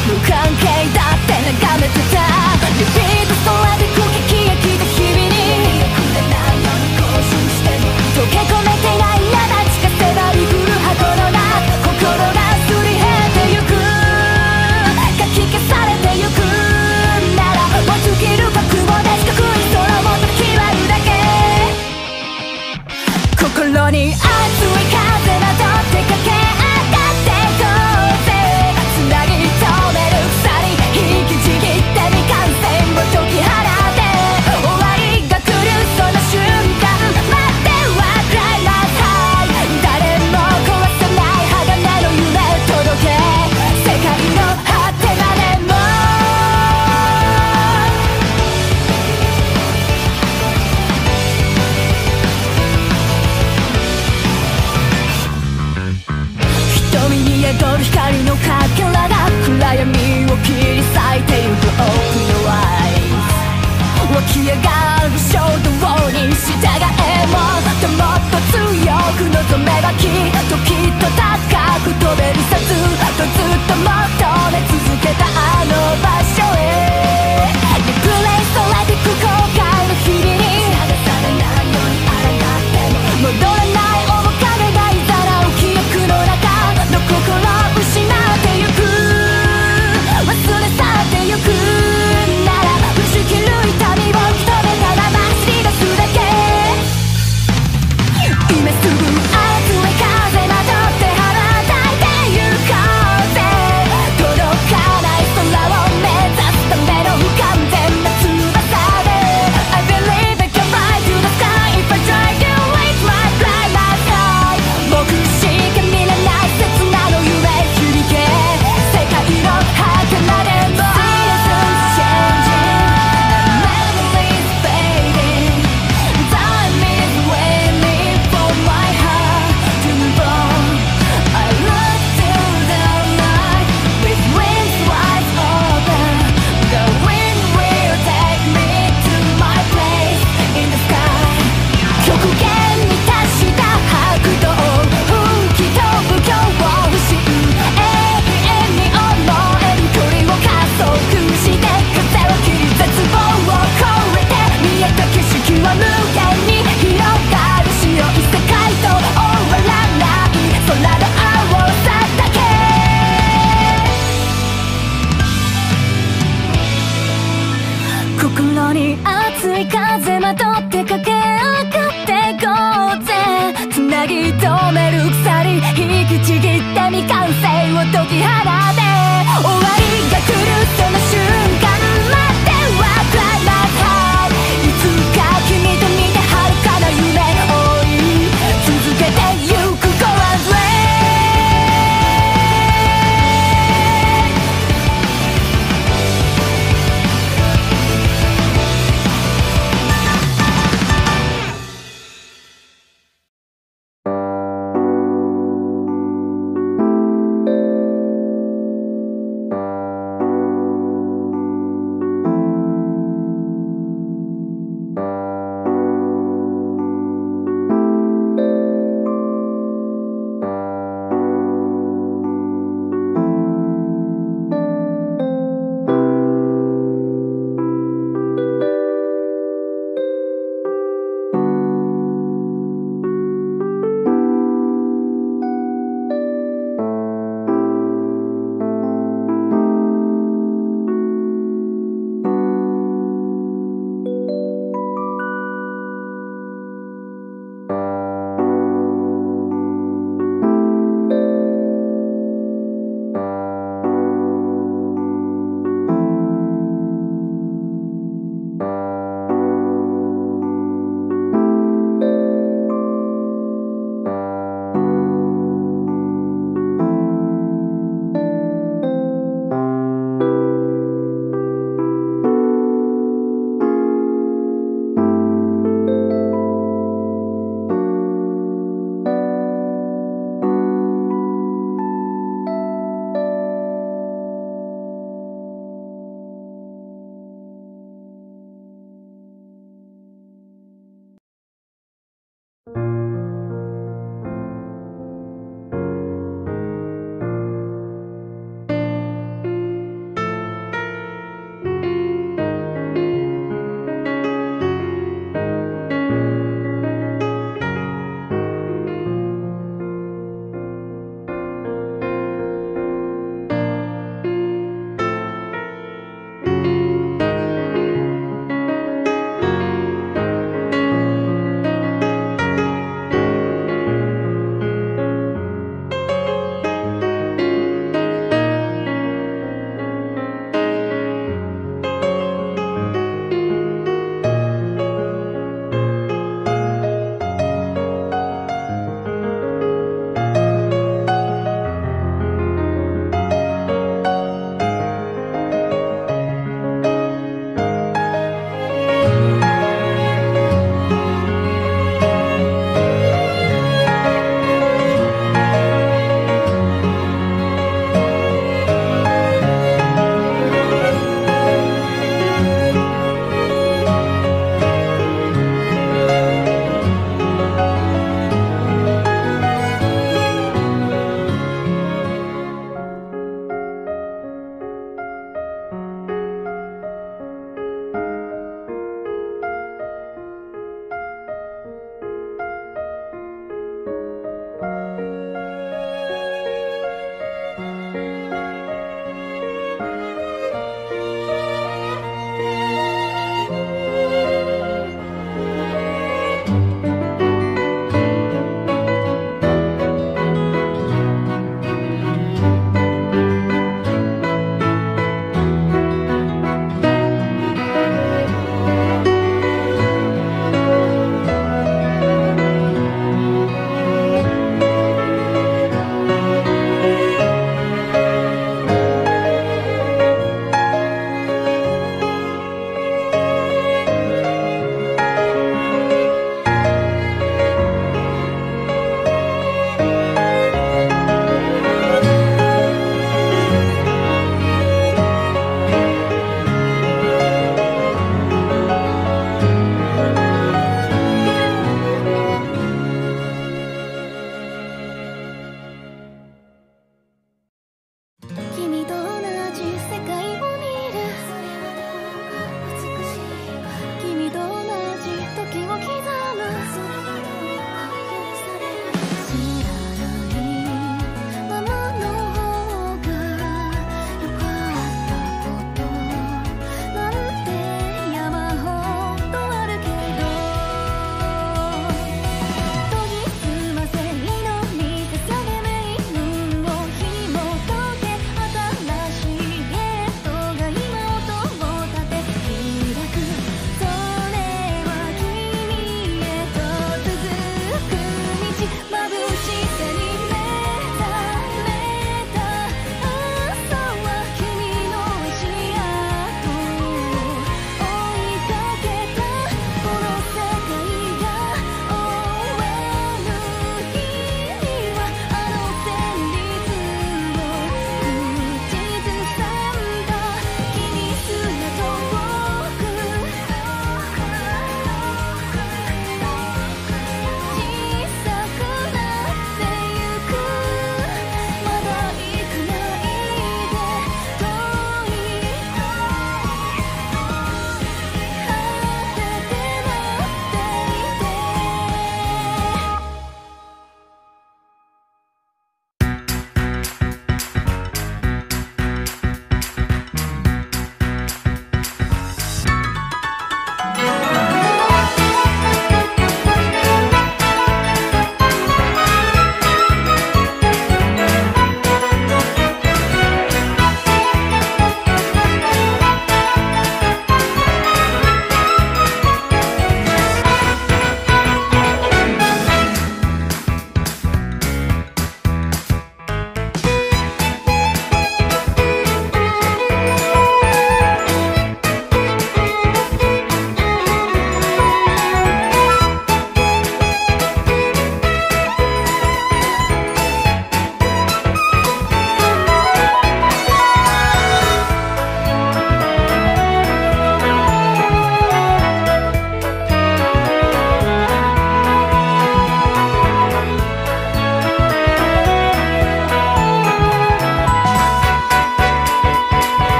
無関係だって眺めてた。リピートストラで空気消えきた日々にくれないように更新しても溶け込めてない山近迫り来る箱の中、心がすり減ってゆく、かき消されてゆくならもう尽きる覚悟で四角い空を決まるだけ。心に熱い風などってかけ光のかけらが暗闇を切り裂いてゆく奥のアイス、湧き上がる衝動に従え、もっともっと強く望めばきっときっと高く飛べるさ、ずっと求め続けたあの場所へ。リプレイされてく後悔の日々に流されないように抗っても戻らない面影がいざらう記憶の中の心失ってゆく、忘れ去ってゆくなら打ち切る痛みを一目たら走り出すだけ。今すぐ熱い風まとって羽ばたいてゆこうぜ、届かない空を目指すための不完全な翼で I believe I can fly to the sky if I try to reach my brightest side。 僕しか見れない切なの夢響け、世界の果てまでも Seasons changing Memories fading Time is waiting for my heart to move on。 I look to the night with wings wide open。 The wind will take me to my place in the sky。 極限に達した白道吹き飛ぶ恐怖心、永遠に思える距離を加速して風を切り絶望を超えて見えた景色は無限に広がる白い世界と終わらない空の青さだけ。心に熱い風まとって駆け上がってこうぜ、つなぎ止める鎖引きちぎって未完成を解き放て